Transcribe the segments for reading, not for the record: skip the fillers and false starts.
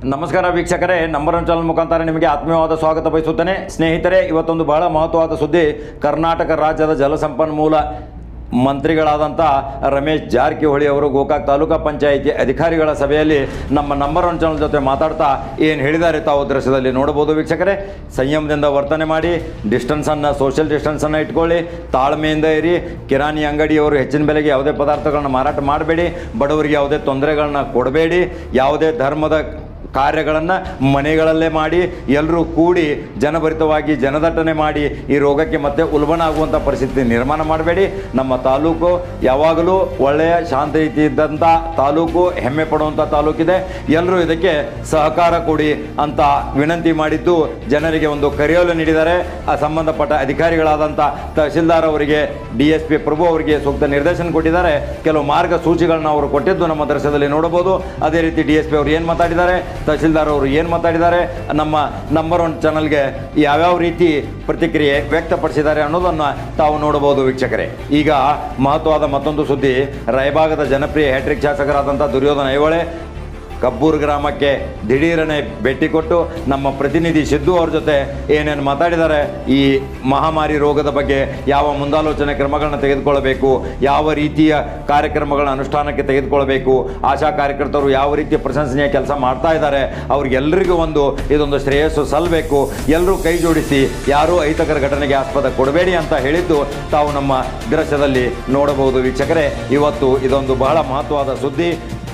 ನಮಸ್ಕಾರ ವೀಕ್ಷಕರೇ, number one channel ಮುಖಾಂತರ ನಿಮಗೆ ಆತ್ಮೀಯವಾದ ಸ್ವಾಗತ ಬಯಸುತ್ತೇನೆ. ಸ್ನೇಹಿತರೆ, ಇವತ್ತೊಂದು ಬಹಳ ಮಹತ್ವವಾದ ಸುದ್ದಿ. ಕರ್ನಾಟಕ ರಾಜ್ಯದ ಜಲಸಂಪನ್ಮೂಲ ಮಂತ್ರಿಗಳಾದಂಥ ರಮೇಶ್ ಜಾರಕಿಹೊಳಿ ಅವರು ಗೋಕಾಕ್ ತಾಲೂಕಾ ಪಂಚಾಯಿತಿ ಅಧಿಕಾರಿಗಳ ಸಭೆಯಲ್ಲಿ ನಮ್ಮ ನಂಬರ್ ಒನ್ ಚಾನಲ್ ಜೊತೆ ಮಾತಾಡ್ತಾ ಏನು ಹೇಳಿದ್ದಾರೆ ತಾವು ದೃಶ್ಯದಲ್ಲಿ ನೋಡಬಹುದು. ವೀಕ್ಷಕರೇ, ಸಂಯಮದಿಂದ ವರ್ತನೆ ಮಾಡಿ, ಸೋಷಿಯಲ್ ಡಿಸ್ಟೆನ್ಸನ್ನು ಇಟ್ಕೊಳ್ಳಿ, ತಾಳ್ಮೆಯಿಂದ ಇರಿ. ಕಿರಾಣಿ ಅಂಗಡಿಯವರು ಹೆಚ್ಚಿನ ಬೆಲೆಗೆ ಯಾವುದೇ ಪದಾರ್ಥಗಳನ್ನ ಮಾರಾಟ ಮಾಡಬೇಡಿ, ಬಡವರಿಗೆ ಯಾವುದೇ ತೊಂದರೆಗಳನ್ನ ಕೊಡಬೇಡಿ, ಯಾವುದೇ ಧರ್ಮದ ಕಾರ್ಯಗಳನ್ನು ಮನೆಗಳಲ್ಲೇ ಮಾಡಿ, ಎಲ್ಲರೂ ಕೂಡಿ ಜನಭರಿತವಾಗಿ ಜನದಟ್ಟಣೆ ಮಾಡಿ ಈ ರೋಗಕ್ಕೆ ಮತ್ತೆ ಉಲ್ಬಣ ಆಗುವಂಥ ಪರಿಸ್ಥಿತಿ ನಿರ್ಮಾಣ ಮಾಡಬೇಡಿ. ನಮ್ಮ ತಾಲೂಕು ಯಾವಾಗಲೂ ಒಳ್ಳೆಯ ಶಾಂತ ರೀತಿ ಇದ್ದಂಥ ತಾಲೂಕು, ಹೆಮ್ಮೆ ಪಡುವಂಥ ತಾಲೂಕಿದೆ. ಎಲ್ಲರೂ ಇದಕ್ಕೆ ಸಹಕಾರ ಕೊಡಿ ಅಂತ ವಿನಂತಿ ಮಾಡಿದ್ದು ಜನರಿಗೆ ಒಂದು ಕರೆಯೋಲು ನೀಡಿದ್ದಾರೆ. ಆ ಸಂಬಂಧಪಟ್ಟ ಅಧಿಕಾರಿಗಳಾದಂಥ ತಹಶೀಲ್ದಾರ್ ಅವರಿಗೆ, DSP ಪ್ರಭು ಅವರಿಗೆ ಸೂಕ್ತ ನಿರ್ದೇಶನ ಕೊಟ್ಟಿದ್ದಾರೆ. ಕೆಲವು ಮಾರ್ಗಸೂಚಿಗಳನ್ನ ಅವರು ಕೊಟ್ಟಿದ್ದು ನಮ್ಮ ದೃಶ್ಯದಲ್ಲಿ ನೋಡಬಹುದು. ಅದೇ ರೀತಿ DSP ಅವರು ಏನು ಮಾತಾಡಿದ್ದಾರೆ, ತಹಶೀಲ್ದಾರ್ ಅವರು ಏನು ಮಾತಾಡಿದ್ದಾರೆ, ನಮ್ಮ ನಂಬರ್ ಒನ್ ಚಾನಲ್ಗೆ ಯಾವ್ಯಾವ ರೀತಿ ಪ್ರತಿಕ್ರಿಯೆ ವ್ಯಕ್ತಪಡಿಸಿದ್ದಾರೆ ಅನ್ನೋದನ್ನು ತಾವು ನೋಡಬಹುದು ವೀಕ್ಷಕರೇ. ಈಗ ಮಹತ್ವವಾದ ಮತ್ತೊಂದು ಸುದ್ದಿ. ರಾಯಬಾಗದ ಜನಪ್ರಿಯ ಹ್ಯಾಟ್ರಿಕ್ ಶಾಸಕರಾದಂಥ ದುರ್ಯೋಧನ ಐಹೊಳೆ ಕಬ್ಬೂರು ಗ್ರಾಮಕ್ಕೆ ದಿಢೀರನೆ ಭೇಟಿ ಕೊಟ್ಟು ನಮ್ಮ ಪ್ರತಿನಿಧಿ ಸಿದ್ದು ಅವ್ರ ಜೊತೆ ಏನೇನು ಮಾತಾಡಿದ್ದಾರೆ, ಈ ಮಹಾಮಾರಿ ರೋಗದ ಬಗ್ಗೆ ಯಾವ ಮುಂದಾಲೋಚನೆ ಕ್ರಮಗಳನ್ನ ತೆಗೆದುಕೊಳ್ಳಬೇಕು, ಯಾವ ರೀತಿಯ ಕಾರ್ಯಕ್ರಮಗಳನ್ನ ಅನುಷ್ಠಾನಕ್ಕೆ ತೆಗೆದುಕೊಳ್ಬೇಕು, ಆಶಾ ಕಾರ್ಯಕರ್ತರು ಯಾವ ರೀತಿಯ ಪ್ರಶಂಸನೀಯ ಕೆಲಸ ಮಾಡ್ತಾ ಇದ್ದಾರೆ, ಅವ್ರಿಗೆಲ್ಲರಿಗೂ ಇದೊಂದು ಶ್ರೇಯಸ್ಸು ಸಲ್ಲಬೇಕು, ಎಲ್ಲರೂ ಕೈ ಜೋಡಿಸಿ ಯಾರೂ ಅಹಿತಕರ ಘಟನೆಗೆ ಆಸ್ಪದ ಕೊಡಬೇಡಿ ಅಂತ ಹೇಳಿದ್ದು ತಾವು ನಮ್ಮ ದೃಶ್ಯದಲ್ಲಿ ನೋಡಬಹುದು ವೀಕ್ಷಕರೇ. ಇವತ್ತು ಇದೊಂದು ಬಹಳ ಮಹತ್ವವಾದ ಸುದ್ದಿ.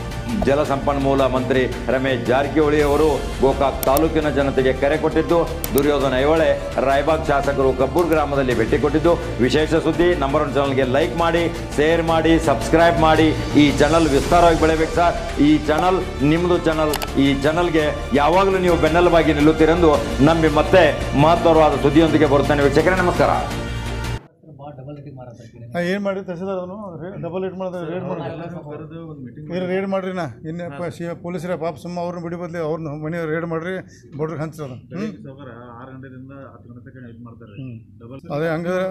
ಜಲಸಂಪನ್ಮೂಲ ಮಂತ್ರಿ ರಮೇಶ್ ಜಾರಕಿಹೊಳಿ ಅವರು ಗೋಕಾಕ್ ತಾಲೂಕಿನ ಜನತೆಗೆ ಕರೆ ಕೊಟ್ಟಿದ್ದು, ದುರ್ಯೋಧನ ಐಹೊಳೆ ರಾಯಬಾಗ್ ಶಾಸಕರು ಕಬ್ಬೂರು ಗ್ರಾಮದಲ್ಲಿ ಭೇಟಿ ಕೊಟ್ಟಿದ್ದು ವಿಶೇಷ ಸುದ್ದಿ. ನಂಬರ್ ಒನ್ ಚಾನಲ್ಗೆ ಲೈಕ್ ಮಾಡಿ, ಶೇರ್ ಮಾಡಿ, ಸಬ್ಸ್ಕ್ರೈಬ್ ಮಾಡಿ. ಈ ಚಾನಲ್ ವಿಸ್ತಾರವಾಗಿ ಬೆಳೆಯಬೇಕು ಸರ್. ಈ ಚಾನಲ್ ನಿಮ್ಮದು ಚಾನಲ್. ಈ ಚಾನಲ್ಗೆ ಯಾವಾಗಲೂ ನೀವು ಬೆನ್ನೆಲುಬಾಗಿ ನಿಲ್ಲುತ್ತೀರೆಂದು ನಂಬಿ ಮತ್ತೆ ಮಹತ್ವವಾದ ಸುದ್ದಿಯೊಂದಿಗೆ ಬರುತ್ತೇನೆ ವೀಕ್ಷಕರೇ. ನಮಸ್ಕಾರ. ಏನು ಮಾಡಿ ತಹಸೀಲ್ದಾರ್ ಅದನ್ನು ಡಬಲ್ ರೇಟ್ ಮಾಡಿದ್ರೆ ರೇಡ್ ಮಾಡಿರಿ. ನಾ ಇನ್ನೇಪ್ಪ ಪೊಲೀಸರ ಪಾಪ ಸುಮ್ಮ ಅವ್ರನ್ನ ಬಿಡಿ ಬದಲಿ ಅವ್ರನ್ನ ಮನೆ ರೇಡ್ ಮಾಡಿರಿ, ಬಡ್ರಿಗೆ ಹಂಚ್ತದ. 6 ಗಂಟೆಯಿಂದ 10 ಗಂಟೆ ತನಕ ಇದು ಮಾಡ್ತಾರೆ. ಅದೇ ಹಂಗಾದ್ರೆ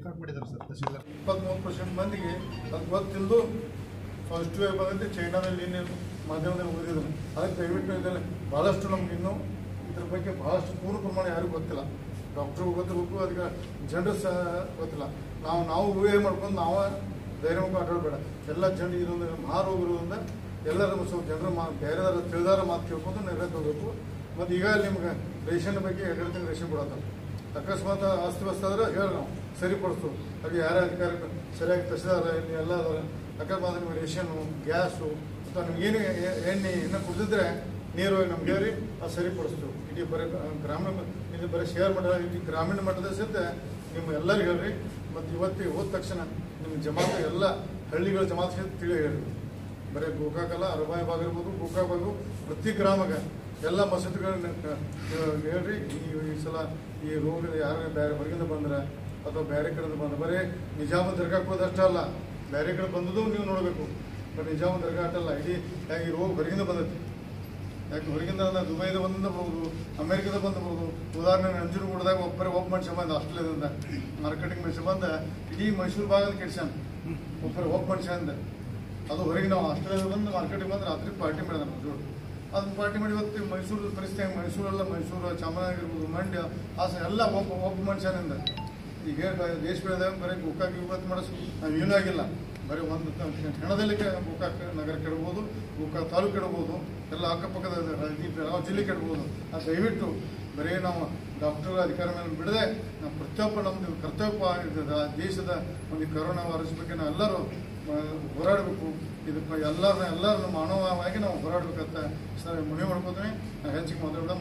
23% ಮಂದಿಗೆ ಅದು ಗೊತ್ತಿಲ್ಲದು ಫಸ್ಟ್ ವೇವ್ ಬಂದಂತೆ ಚೈನಾದಲ್ಲಿ ಇನ್ನೇನು ಮಾಧ್ಯಮದಲ್ಲಿ ಓದಿದ್ರು. ಅದಕ್ಕೆ ದಯವಿಟ್ಟು ಇದರಲ್ಲಿ ಭಾಳಷ್ಟು ನಮ್ಗೆ ಇನ್ನೂ ಇದ್ರ ಬಗ್ಗೆ ಭಾಳಷ್ಟು ಪೂರ್ಣ ಪ್ರಮಾಣ ಯಾರಿಗೂ ಗೊತ್ತಿಲ್ಲ. ಡಾಕ್ಟ್ರಿಗೂ ಗೊತ್ತಿರಬೇಕು, ಅದಕ್ಕೆ ಜನರು ಸಹ ಗೊತ್ತಿಲ್ಲ. ನಾವು ಊಹೆ ಮಾಡ್ಕೊಂಡು ನಾವು ಧೈರ್ಯ ಮುಖ ಆಟಾಡಬೇಡ. ಎಲ್ಲ ಜನ ಇದೊಂದು ಮಹಾರೋಗ ಇರೋದ್ರಿಂದ ಎಲ್ಲರೂ ಸ್ವಲ್ಪ ಜನರು ಬೇರೆದಾರ ತಿಳಿದಾರ ಮಾತು ಕೇಳ್ಕೊಂಡು ನಿರ್ಣಯ ತಗೋಬೇಕು. ಮತ್ತು ಈಗ ನಿಮ್ಗೆ ರೇಷನ್ ಬಗ್ಗೆ 2 ತಿಂಗಳು ರೇಷನ್ ಕೊಡತ್ತಲ್ಲ, ಅಕಸ್ಮಾತ್ ಅಸ್ತವ್ಯಸ್ತ ಆದರೆ ಹೇಳಿ ನಾವು ಸರಿಪಡಿಸ್ತು. ಹಾಗೆ ಯಾರೇ ಅಧಿಕಾರಿ ಸರಿಯಾಗಿ ತಹಸೀಲ್ದಾರ ಎಲ್ಲ ಅದಾರೆ. ಅಕಸ್ಮಾತ್ ನಿಮ್ಗೆ ರೇಷನ್ನು, ಗ್ಯಾಸು ಅಥವಾ ನಿಮ್ಗೇನು ಎಣ್ಣೆ ಇನ್ನೂ ಕುಡಿದಿದ್ರೆ ನೀರು ನಮ್ಗೆ ಹೇಳಿ ಅದು ಸರಿಪಡಿಸ್ತು. ಇಡೀ ಬರೀ ಗ್ರಾಮೀಣ ಇದು ಬರೀ ಶೇರ್ ಮಟ್ಟ, ಇಡೀ ಗ್ರಾಮೀಣ ಮಟ್ಟದ ಸಹಿತ ನಿಮ್ಮ ಎಲ್ಲರಿಗೂ ಹೇಳ್ರಿ. ಮತ್ತು ಇವತ್ತಿಗೆ ಹೋದ ತಕ್ಷಣ ನಿಮ್ಮ ಜಮಾತು ಎಲ್ಲ ಹಳ್ಳಿಗಳ ಜಮಾತು ಸಹಿತ ತಿಳಿ ಹೇಳ್ರಿ. ಬರೀ ಗೋಕಾಕಲ್ಲ, ಅರಬಾಯಿ ಭಾಗ ಇರ್ಬೋದು, ಗೋಕಾಕ್ ಭಾಗ ಪ್ರತಿ ಗ್ರಾಮಕ್ಕೆ ಎಲ್ಲ ಮಸೀದಿಗಳನ್ನ ಹೇಳ್ರಿ. ಈ ಸಲ ಈ ರೋಗ ಯಾರು ಬೇರೆ ಹೊರಗಿಂದ ಬಂದ್ರೆ ಅಥವಾ ಬೇರೆ ಕಡೆಯಿಂದ ಬಂದ್ರೆ, ಬರೀ ನಿಜಾಮ ದರ್ಗಾಕ್ಕೆ ಹೋದಷ್ಟೇ ಅಲ್ಲ, ಬೇರೆ ಕಡೆ ಬಂದದ್ದು ನೀವು ನೋಡಬೇಕು. ಬಟ್ ನಿಜಾಮ ದರ್ಗಾ ಅಷ್ಟಲ್ಲ, ಇಡೀ ಯಾಕೆ ಈ ರೋಗ ಹೊರಗಿಂದ ಬಂದೈತಿ. ಯಾಕೆ ಹೊರಗಿಂದ ದುಬೈದ ಬಂದಿರಬಹುದು, ಅಮೆರಿಕದ ಬಂದಿರಬಹುದು. ಉದಾಹರಣೆ ನಂಜನಗೂಡದಾಗ ಒಬ್ಬ ಮನುಷ್ಯ ಬಂದ ಆಸ್ಟ್ರೇಲಿಯಾದಿಂದ ಮಾರ್ಕೆಟಿಂಗ್ ಮನುಷ್ಯ ಬಂದ ಇಡೀ ಮೈಸೂರು ಭಾಗದ ಕೆಡ್ಸ್ಯಾನ. ಒಬ್ಬ ಮನುಷ್ಯ ಅಂದ ಅದು ಹೊರಗೆ ನಾವು ಆಸ್ಟ್ರೇಲಿಯಾದ ಬಂದು ಮಾರ್ಕೆಟಿಂಗ್ ಬಂದು ರಾತ್ರಿ ಪಾರ್ಟಿ ಮಾಡಿದ ಜೋಡು. ಅದನ್ನ ಪಾರ್ಟಿ ಮಾಡಿ ಇವತ್ತು ಮೈಸೂರು ಪರಿಸ್ಥಿತಿ, ಮೈಸೂರೆಲ್ಲ ಮೈಸೂರು, ಚಾಮರಾಜನಗರ, ಮಂಡ್ಯ, ಹಾಸನ ಎಲ್ಲ ಒಬ್ಬ ಮನುಷ್ಯನಿಂದ. ಈಗ ದೇಶ ಬೆಳೆದಾಗ ಬರೀ ಗೋಕಾಕ್ ಇವತ್ತು ಮಾಡಿಸ್ ನಾವು ಏನೂ ಆಗಿಲ್ಲ. ಬರೀ ಒಂದು ಕ್ಷಣದಲ್ಲಿ ಗೋಕಾಕ್ ನಗರ ಕೆಡಬಹುದು, ಗೋಕಾಕ್ ತಾಲೂಕು ಕೆಡಬಹುದು, ಎಲ್ಲ ಅಕ್ಕಪಕ್ಕದ ಬೆಳಗಾವಿ ಜಿಲ್ಲೆ ಕೆಡಬಹುದು. ಅದು ದಯವಿಟ್ಟು ಬರೀ ನಾವು ಡಾಕ್ಟರ್ ಅಧಿಕಾರ ಮೇಲೆ ಬಿಡದೆ ನಾವು ಪ್ರತಿಯೊಬ್ಬ ನಮ್ಮದು ಕರ್ತವ್ಯ ದೇಶದ ಒಂದು ಕೊರೋನಾ ವೈರಸ್ ಬಗ್ಗೆ ನಾವು ಎಲ್ಲರೂ ಹೋರಾಡಬೇಕು. ಇದಕ್ಕೆ ಎಲ್ಲರೂ ಮಾನವವಾಗಿ ನಾವು ಹೋರಾಡಬೇಕಂತ ಸರ್ ಮನವಿ ಮಾಡ್ಕೋತೀವಿ. ನಾವು ಹೆಚ್ಚಿಗೆ ಮಾತಾಡೋಣ.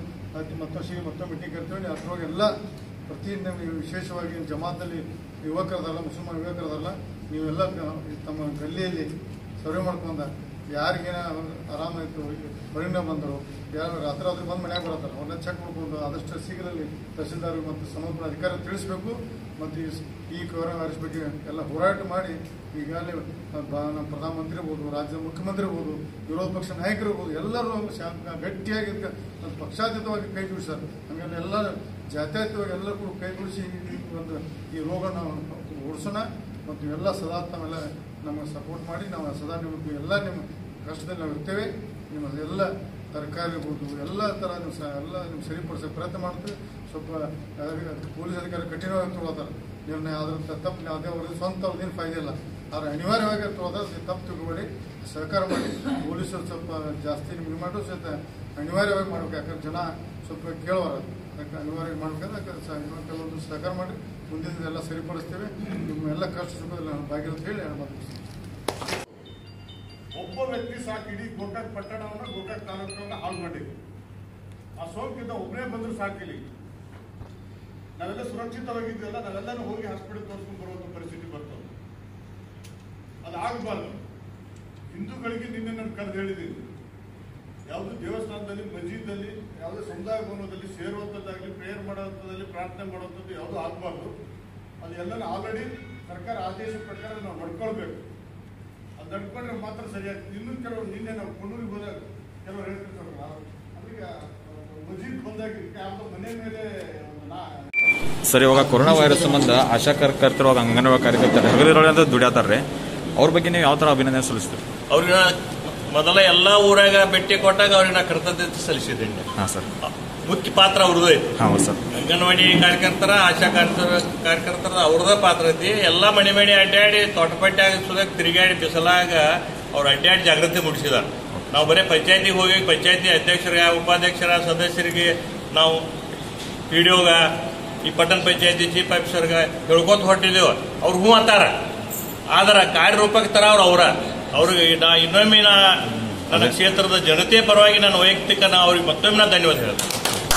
ಮತ್ತೊಂದು ಮೀಟಿಂಗ್ ಕರಿತೀವಿ. ಅದ್ರೊಳಗೆ ಎಲ್ಲ ಪ್ರತಿ ವಿಶೇಷವಾಗಿ ಜಮಾತಲ್ಲಿ ಯುವಕರದಲ್ಲ, ಮುಸಲ್ಮಾನ್ ಯುವಕರದಲ್ಲ, ನೀವೆಲ್ಲ ತಮ್ಮ ಗಲ್ಲಿಯಲ್ಲಿ ಸರ್ವೆ ಮಾಡ್ಕೊಂಡ ಯಾರಿಗೇನ ಆರಾಮಾಯಿತು, ಪರಿಣಾಮ ಬಂದರು, ಯಾರು ರಾತ್ರಿ ಬಂದು ಮನೆಯಾಗ ಬರತ್ತಾರೆ, ಅವ್ರನ್ನ ಚೆಕ್ ಮಾಡ್ಕೊಂಡು ಆದಷ್ಟು ಶೀಘ್ರದಲ್ಲಿ ತಹಸೀಲ್ದಾರ್ ಮತ್ತು ಸಮರ್ಪಣ ಅಧಿಕಾರ ತಿಳಿಸಬೇಕು. ಮತ್ತು ಈ ಕೊರೋನಾ ವೈರಸ್ ಬಗ್ಗೆ ಎಲ್ಲ ಹೋರಾಟ ಮಾಡಿ ಈಗಾಗಲೇ ನಮ್ಮ ಪ್ರಧಾನಮಂತ್ರಿ ಇರ್ಬೋದು, ರಾಜ್ಯದ ಮುಖ್ಯಮಂತ್ರಿ ಇರ್ಬೋದು, ವಿರೋಧ ಪಕ್ಷ ನಾಯಕರು ಇರ್ಬೋದು, ಎಲ್ಲರೂ ಗಟ್ಟಿಯಾಗಿ ಪಕ್ಷಾತೀತವಾಗಿ ಕೈ ಜೋಡಿಸ್ತಾರೆ. ಹಂಗಾಗಿ ಎಲ್ಲರೂ ಜಾತ್ಯತೀತವಾಗಿ ಎಲ್ಲರೂ ಕೂಡ ಕೈ ಜೋಡಿಸಿ ಈ ರೋಗನ ಓಡಿಸೋಣ. ಮತ್ತು ಎಲ್ಲ ಸದಾ ತಾವೆಲ್ಲ ನಮಗೆ ಸಪೋರ್ಟ್ ಮಾಡಿ ನಾವು ಸದಾ ನಿಮ್ಮ ಎಲ್ಲ ನಿಮ್ಮ ಕಷ್ಟದಲ್ಲಿ ನಾವು ಇರ್ತೇವೆ. ನಿಮ್ಮ ಎಲ್ಲ ತರಕಾರಿ ಇರ್ಬೋದು ಎಲ್ಲ ಥರ ಎಲ್ಲ ನೀವು ಸರಿಪಡಿಸೋ ಪ್ರಯತ್ನ ಮಾಡ್ತೀವಿ. ಸ್ವಲ್ಪ ಪೊಲೀಸ್ ಅಧಿಕಾರಿ ಕಠಿಣವಾಗಿ ತೊಗೊಳ್ತಾರೆ ನಿರ್ಣಯ. ಅದ್ರ ತಪ್ಪು ಅದೇ ಅವ್ರಿಗೆ ಸ್ವಂತ ಅವ್ರದ್ದೇನು ಫಾಯ್ದೆ ಇಲ್ಲ. ಆದ್ರೆ ಅನಿವಾರ್ಯವಾಗಿ ತೊಗೊಳೋದು ತಪ್ಪು ತಿಳ್ಕೊಬೇಡಿ, ಸಹಕಾರ ಮಾಡಿ. ಪೊಲೀಸರು ಸ್ವಲ್ಪ ಜಾಸ್ತಿ ನಿಮ್ಗೆ ಮಾಡೋ ಸಹಿತ ಅನಿವಾರ್ಯವಾಗಿ ಮಾಡ್ಬೇಕು. ಯಾಕಂದ್ರೆ ಜನ ಸ್ವಲ್ಪ ಕೇಳೋರ ಅದಕ್ಕೆ ಅನಿವಾರ್ಯವಾಗಿ ಮಾಡ್ಬೇಕಾದ್ರೆ ಯಾಕಂದ್ರೆ ಕೆಲವೊಂದು ಸಹಕಾರ ಮಾಡಿ ಮುಂದಿನ ಎಲ್ಲ ಸರಿಪಡಿಸ್ತೇವೆ. ನಿಮ್ಮೆಲ್ಲ ಕಷ್ಟ ಸುಖದಲ್ಲಿ ನಾನು ಭಾಗಿರುತ್ತೆ ಹೇಳಿ ಹೇಳ್ಬೋದು. ಒಬ್ಬ ವ್ಯಕ್ತಿ ಸಾಕು ಇಡೀ ಗೋಕಾಕ್ ಪಟ್ಟಣವನ್ನ ಗೋಕಾಕ್ ತಾಲೂಕನ್ನ ಹಾಳು ಮಾಡಿದ್ವಿ. ಆ ಸೋಂಕಿಂದ ಒಬ್ಬರೇ ಬಂದ್ರು ಸಾಕಿಲ್ಲ. ನಾವೆಲ್ಲ ಸುರಕ್ಷಿತವಾಗಿದ್ವಲ್ಲ, ನಾವೆಲ್ಲರೂ ಹೋಗಿ ಹಾಸ್ಪಿಟಲ್ ತೋರಿಸ್ಕೊಂಡು ಬರುವಂತ ಪರಿಸ್ಥಿತಿ ಬರ್ತದೆ. ಅದಾಗಬಾರ್ದು. ಹಿಂದೂಗಳಿಗೆ ನಿನ್ನೆ ನಾನು ಕರೆದು ಹೇಳಿದ್ದೀನಿ, ಯಾವುದು ದೇವಸ್ಥಾನದಲ್ಲಿ ಮಸ್ಜಿದ್ದಲ್ಲಿ ಯಾವುದೇ ಸಮುದಾಯ ಭವನದಲ್ಲಿ ಸೇರುವಂಥದ್ದಾಗಲಿ ಪ್ರೇಯರ್ ಮಾಡೋಂಥದ್ದಲ್ಲಿ ಪ್ರಾರ್ಥನೆ ಮಾಡುವಂಥದ್ದು ಯಾವುದು ಆಗಬಾರ್ದು. ಅದೆಲ್ಲ ಆಲ್ರೆಡಿ ಸರ್ಕಾರ ಆದೇಶ ಪ್ರಕಾರ ನಾವು ನಡ್ಕೊಳ್ಬೇಕು. ಅದು ನಡ್ಕೊಂಡ್ರೆ ಮಾತ್ರ ಸರಿಯಾಗ್ತದೆ. ಇನ್ನೂ ಕೆಲವರು ನಿನ್ನೆ ನಾವು ಕೊಣ್ಣೂರಿಗೆ ಹೋದಾಗ ಕೆಲವರು ಹೇಳ್ತಿರ್ತಾರಲ್ಲ, ಅದಕ್ಕೆ ಮಸ್ಜಿದ್ ಬಂದಾಗಿದ್ದಕ್ಕೆ ಯಾವ್ದೋ ಮನೆ ಮೇಲೆ ಸರ್, ಇವಾಗ ಕೊರೋನಾ ವೈರಸ್ ಸಂಬಂಧ ಆಶಾ ಕಾರ್ಯಕರ್ತರು ಅಂಗನವಾಡಿ ಕಾರ್ಯಕರ್ತರು ಹಗಲಿರೋಳು ದುಡಿಯಾತಾರ್ರಿ. ಅವ್ರ ಬಗ್ಗೆ ನೀವು ಯಾವ ಥರ ಅಭಿನಂದನೆ ಸಲ್ಲಿಸ್ತೀರಿ? ಅವ್ರಿಗೆ ಮೊದಲ ಎಲ್ಲ ಊರಾಗ ಭೇಟಿ ಕೊಟ್ಟಾಗ ಅವ್ರಿಗೆ ನಾ ಕೃತಜ್ಞತೆ ಸಲ್ಲಿಸಿದ್ದೇನೆ. ಹಾಂ ಸರ್, ಮುಖ್ಯ ಪಾತ್ರ ಅವ್ರದ್ದು ಐತಿ. ಹೌದು ಸರ್. ಅಂಗನವಾಡಿ ಕಾರ್ಯಕರ್ತರ ಆಶಾ ಕಾರ್ಯಕರ್ತರ ಅವ್ರದ ಪಾತ್ರ ಐತಿ. ಎಲ್ಲ ಮನೆ ಮನೆ ಅಡ್ಡಾಡಿ ತೋಟಪಟ್ಟಿ ಸುಧಾಕ್ ತಿರುಗಾಡಿ ಬಿಸಲಾಗ ಅವ್ರು ಅಡ್ಡಾಡಿ ಜಾಗೃತಿ ಮೂಡಿಸಿದಾರೆ. ನಾವು ಬರೀ ಪಂಚಾಯತಿಗೆ ಹೋಗಿ ಪಂಚಾಯತಿ ಅಧ್ಯಕ್ಷರಿಗೆ ಉಪಾಧ್ಯಕ್ಷರ ಸದಸ್ಯರಿಗೆ ನಾವು PDOಗ ಈ ಪಟ್ಟಣ ಪಂಚಾಯತಿ ಚೀಫ್ ಆಫೀಸರ್ಗೆ ಹೇಳ್ಕೊತ ಹೊಟ್ಟಿದ್ದೇವೆ. ಅವ್ರು ಹೂ ಅಂತಾರ, ಆದ್ರೆ ಕಾರ್ಯರೂಪಕ್ಕೆ ತರ ಅವ್ರಿಗೆ ಇನ್ನೊಮ್ಮೆ ನನ್ನ ಕ್ಷೇತ್ರದ ಜನತೆ ಪರವಾಗಿ ನಾನು ವೈಯಕ್ತಿಕ ಅವ್ರಿಗೆ ಮತ್ತೊಮ್ಮೆ ಧನ್ಯವಾದ ಹೇಳ್ತೇನೆ.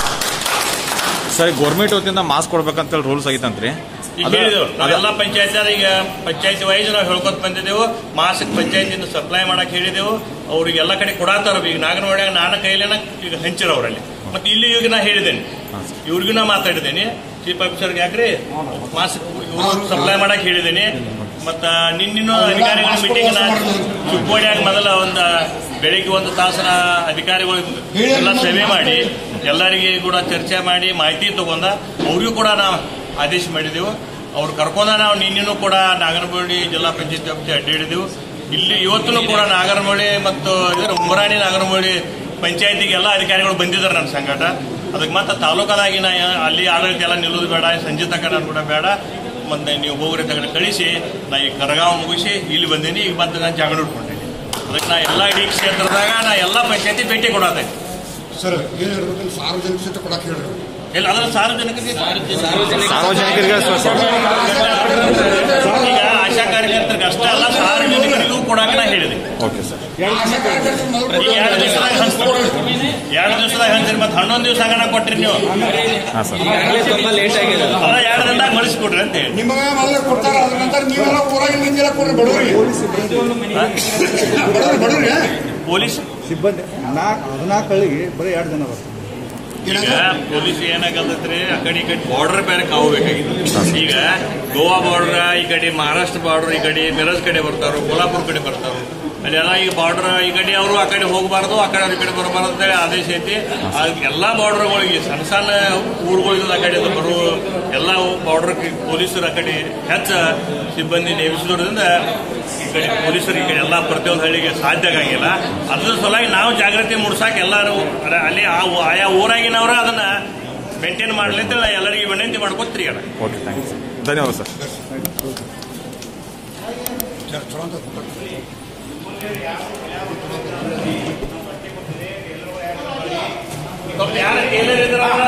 ಸರಿ, ಗೌರ್ಮೆಂಟ್ ವತಿಯಿಂದ ಮಾಸ್ಕ್ ಕೊಡ್ಬೇಕಂತೇಳಿ ರೂಲ್ಸ್ ಆಗಿತ್ತಂತ್ರಿ. ಈಗ ಹೇಳಿದೆವು ನಾವೆಲ್ಲ ಪಂಚಾಯತ್ ಈಗ ಪಂಚಾಯತಿ ವೈಸ್ ನಾವು ಹೇಳ್ಕೊತ ಬಂದಿದ್ದೆವು. ಮಾಸ್ಕ್ ಪಂಚಾಯತಿಯಿಂದ ಸಪ್ಲೈ ಮಾಡಕ್ ಹೇಳಿದೆವು. ಅವ್ರಿಗೆ ಎಲ್ಲ ಕಡೆ ಕೊಡಾತಾರ. ಈಗ ನಾಗನವಾಡಿಯಾಗ ನಾನು ಕೈಲೇನ ಈಗ ಹಂಚಿರ ಅವರಲ್ಲಿ. ಮತ್ತೆ ಇಲ್ಲಿ ಈಗ ನಾ ಹೇಳಿದ್ದೇನೆ, ಇವ್ರಿಗೂ ನಾ ಮಾತಾಡಿದ್ದೇನೆ. ಚೀಫ್ ಆಫೀಸರ್ಗೆ ಯಾಕ್ರಿ ಮಾಸ್ಕ್ ಸಪ್ಲೈ ಮಾಡಕ್ ಹೇಳಿದ್ದೇನೆ. ಮತ್ತ ನಿನ್ನಿನ ಅಧಿಕಾರಿಗಳ ಮೀಟಿಂಗ್ ಚಿಕ್ಕೋಡಿಯಾಗ ಮೊದಲ ಬೆಳಿಗ್ಗೆ 1 ತಾಸಿನ ಅಧಿಕಾರಿಗಳು ಎಲ್ಲ ಸಭೆ ಮಾಡಿ ಎಲ್ಲರಿಗೆ ಕೂಡ ಚರ್ಚೆ ಮಾಡಿ ಮಾಹಿತಿ ತಗೊಂಡ ಅವ್ರಿಗೂ ಕೂಡ ನಾವು ಆದೇಶ ಮಾಡಿದೆವು. ಅವ್ರು ಕರ್ಕೊಂಡ ನಾವು ನಿನ್ನೆನೂ ಕೂಡ ನಾಗರಮೂಳಿ ಜಿಲ್ಲಾ ಪಂಚಾಯತ್ ಆಫೀಸ್ ಅಡ್ಡಾಡಿದೆವು. ಇಲ್ಲಿ ಇವತ್ತು ಕೂಡ ನಾಗರಮೂಳಿ ಮತ್ತು ಉಮರಾಣಿ ನಾಗರಮೂಳಿ ಪಂಚಾಯತಿಗೆ ಎಲ್ಲ ಅಧಿಕಾರಿಗಳು ಬಂದಿದ್ದಾರೆ ನನ್ನ ಸಂಗಟ. ಅದಕ್ಕೆ ಮತ್ತೆ ತಾಲೂಕದಾಗಿನ ಅಲ್ಲಿ ಆಡಳಿತ ಎಲ್ಲ ನಿಲ್ಲೋದು ಬೇಡ, ಸಂಜೆ ತನಕ ನಾನು ಕೂಡ ಬೇಡ, ಮತ್ತೆ ನೀವು ಹೋಗ್ರಿ ತಗೊಂಡು ಕಳಿಸಿ. ನಾ ಈ ಕರಗಾಂವ್ ಮುಗಿಸಿ ಇಲ್ಲಿ ಬಂದೀನಿ. ಈಗ ಮತ್ತೆ ನಾನು ಜಾಗ ನೋಡ್ಕೊಂಡೀನಿ. ಅದಕ್ಕೆ ನಾ ಎಲ್ಲ ಇಡೀ ಕ್ಷೇತ್ರದಾಗ ನಾ ಎಲ್ಲ ಪಂಚಾಯತಿ ಭೇಟಿ ಕೊಡತ್ತೆ ಸರ್. ಏನು ಹೇಳ್ಬೇಕು, ಸಾರ್ವಜನಿಕ ಕೊಡಕ್ಕೆ ಹೇಳ್ರಿ. ಇಲ್ಲ, ಅದರ ಸಾರ್ವಜನಿಕರಿಗೆ ಈಗ ಆಶಾ ಕಾರ್ಯಕರ್ತರಿಗೆ ಅಷ್ಟೇ ಅಲ್ಲ, ಸಾರ್ವಜನಿಕರಿಗೂ ಕೊಡಕ್ಕೆ ನಾ ಹೇಳಿದೆ. Okay sir. ಈಗ 2 ದಿವಸದಾಗ ಹಂಚ್ರಿ, ಮತ್ತೆ 11 ದಿವಸ ಆಗಣ ಕೊಟ್ರಿ ನೀವು. ಹಾಂ ಸರ್. 2 ದಿನದಾಗ ಬಳಸಿಕೊಡ್ರಿ ಅಂತ ಹೇಳಿ. ನಿಮಗೆ ಮೊದಲೇ ಕೊಡ್ತಾರೆ, ಅದ್ರ ನಂತರ ನೀವೆಲ್ಲ ಊರಾಗಿನ ಮಂದಿಲ್ಲ ಕೊಡ್ರಿ. ಬಡವರಿಗೆ ಪೊಲೀಸ್ ಸಿಬ್ಬಂದಿ 14 ಬರೀ 2 ಜನ ಬರ್ತಾರೆ. ಈಗ ಪೊಲೀಸ್ ಏನಾಗತ್ತೈತ್ರಿ, ಆ ಕಡೆ ಈ ಕಡೆ ಬಾರ್ಡರ್ ಬೇರೆ ಕಾವಬೇಕಾಗಿತ್ತು. ಈಗ ಗೋವಾ ಬಾರ್ಡರ್, ಈ ಕಡೆ ಮಹಾರಾಷ್ಟ್ರ ಬಾರ್ಡರ್, ಈ ಕಡೆ ಮಿರಜ್ ಕಡೆ ಬರ್ತಾರೋ, ಕೋಲ್ಹಾಪುರ ಕಡೆ ಬರ್ತಾರೋ. ಅಲ್ಲೆಲ್ಲ ಈಗ ಬಾರ್ಡರ್ ಈ ಕಡೆ ಅವರು ಆ ಕಡೆ ಹೋಗಬಾರ್ದು, ಆ ಕಡೆ ಈ ಕಡೆ ಬರಬಾರ್ದು ಅಂತೇಳಿ ಆದೇಶ ಐತಿ. ಎಲ್ಲಾ ಬಾರ್ಡರ್ಗಳಿಗೆ ಸಣ್ಣ ಸಣ್ಣ ಊರುಗಳಿಗೆ ಆ ಕಡೆ ಬರುವ ಎಲ್ಲ ಬಾರ್ಡರ್ ಪೊಲೀಸರು ಆ ಕಡೆ ಹೆಚ್ಚ ಸಿಬ್ಬಂದಿ ನೇಮಿಸಿದ್ರಿಂದ ಈ ಕಡೆ ಪೊಲೀಸರು ಈ ಕಡೆ ಎಲ್ಲ ಪ್ರತಿಯೊಂದು ಹಳ್ಳಿಗೆ ಸಾಧ್ಯ ಆಗಂಗಿಲ್ಲ. ಅದ್ರ ಸಲುವಾಗಿ ನಾವು ಜಾಗೃತಿ ಮೂಡಿಸಾಕ ಎಲ್ಲರೂ ಅಲ್ಲಿ ಆಯಾ ಊರಾಗಿನವರ ಅದನ್ನ ಮೇಂಟೈನ್ ಮಾಡ್ಲಿ ಅಂತ ಎಲ್ಲರಿಗೂ ವಿನಂತಿ ಮಾಡ್ಕೊತೀರಿ. Okay, thank you. ಧನ್ಯವಾದ ಸರ್. ಯಾರು ಟೇಲರ್ ಇದ್ರ